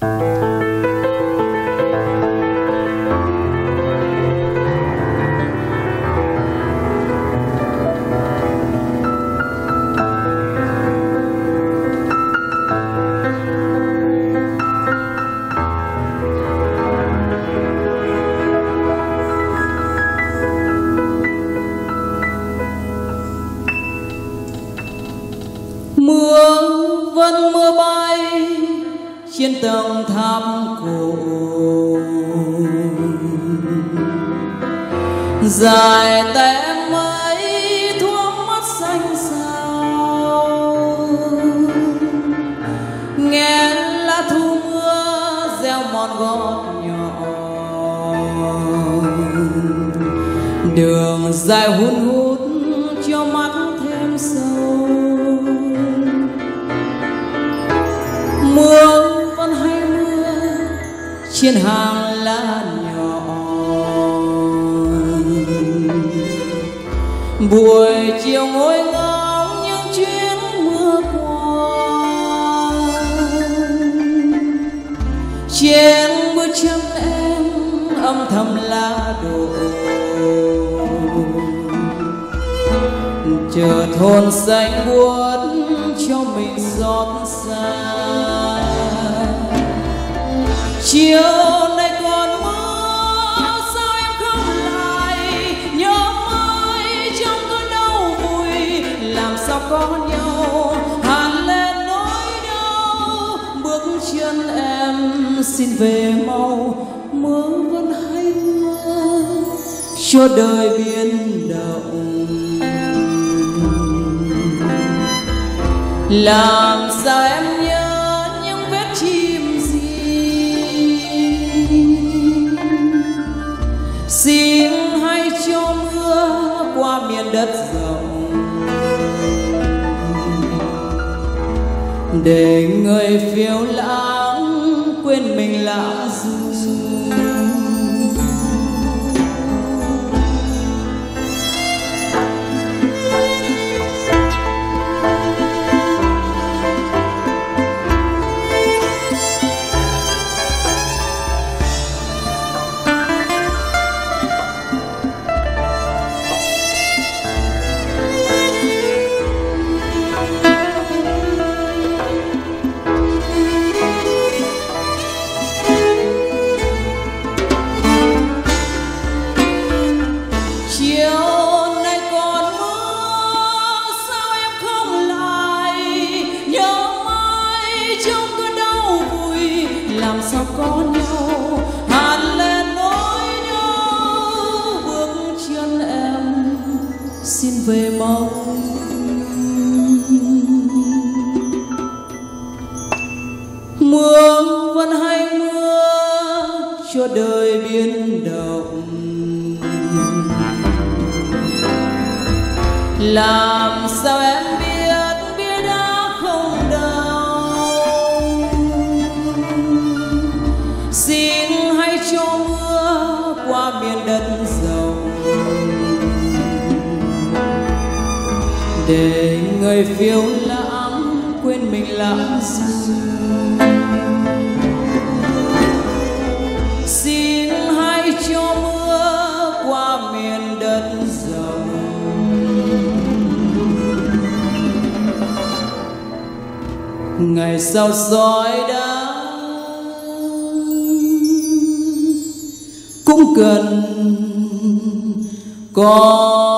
Mưa vẫn mưa bay trên tầng tháp cổ, dài tay em ấy thuốc mắt xanh xao, nghe lá thu mưa reo mòn gót nhỏ, đường dài hun hút cho mắt thêm sâu. Mưa vẫn hay mưa trên hàng lá nhỏ, buổi chiều ngồi ngóng những chuyến mưa qua, trên bước chân em âm thầm lá đổ, chờ thôn xanh buốt cho mình xót xa. Chiều nay còn mưa sao em không lại, nhớ mãi trong cơn đau vui, làm sao có nhau hàn lên nỗi đau. Bước chân em xin về mau, mưa vẫn hay mưa cho đời biến động. Làm sao em nhớ những vết chim gì, xin hãy cho mưa qua miền đất rộng, để người phiêu lãng quên mình lãng du. Làm sao có nhau hàn lên nỗi đau. Bước chân em xin về mau, mưa vẫn hay mưa cho đời biến động. Làm sao em biết bia đá không đau, xin hãy cho mưa qua miền đất rộng, để người phiêu lãng quên mình lãng du. Xin hãy cho mưa qua miền đất rộng, ngày sau soi đã cũng cần có